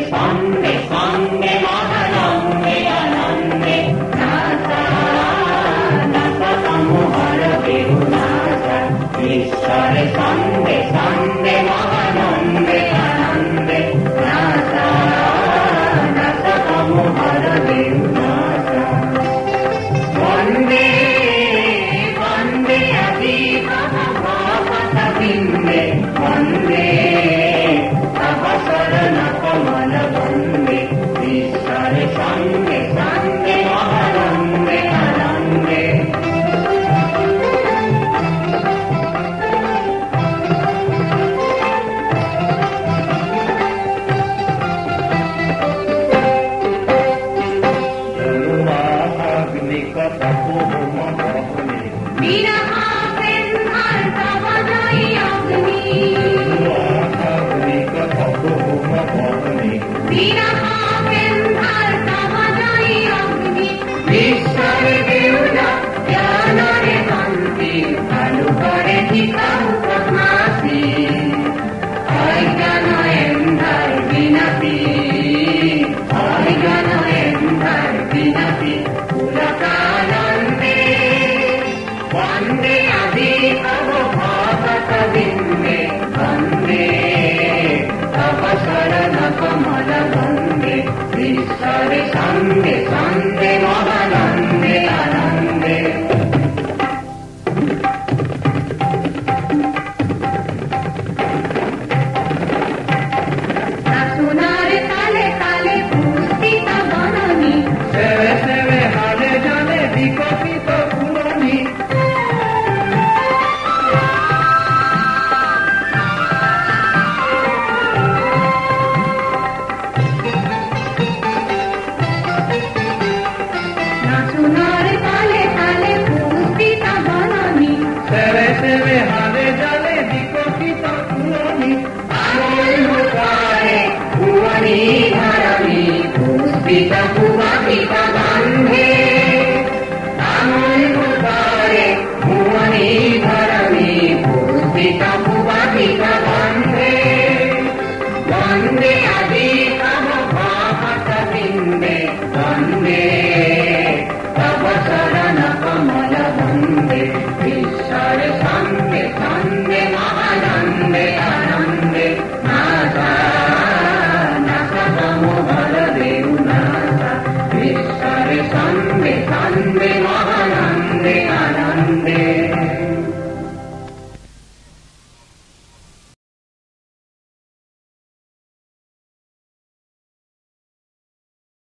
sande sande mahanande anande nasa nasa samuhara virunasa ishare sande sande mahanande anande nasa nasa samuhara virunasa vande vande adita bhava vinde vande avasarana kamala vande ishare sande sande mahanande anande sande sande mahanande anande nasunare tale tale pustita banani seve seve hale jale dikopito purani Pita puva pita bandhe, amun putare, muvani dharami, pita puva pita bandhe, bandhe adita bhava vinde, bandhe avasarana kamala vande, ishare sande sande mahanande anande, nasa nasa samuhara virunasa ishare sande sande mahanande